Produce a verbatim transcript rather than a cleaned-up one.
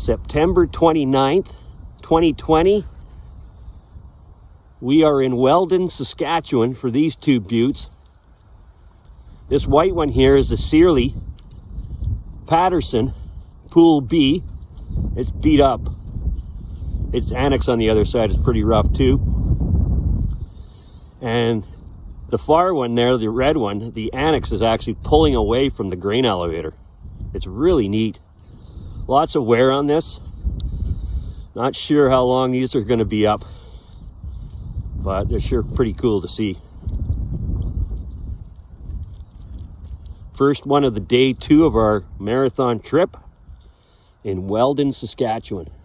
September twenty-ninth, twenty twenty. We are in Weldon, Saskatchewan for these two buttes. This white one here is a Searly Patterson Pool B. It's beat up. Its annex on the other side is pretty rough too. And the far one there, the red one, the annex is actually pulling away from the grain elevator. It's really neat. Lots of wear on this. Not sure how long these are going to be up, but they're sure pretty cool to see. First one of the day two of our marathon trip in Weldon, Saskatchewan.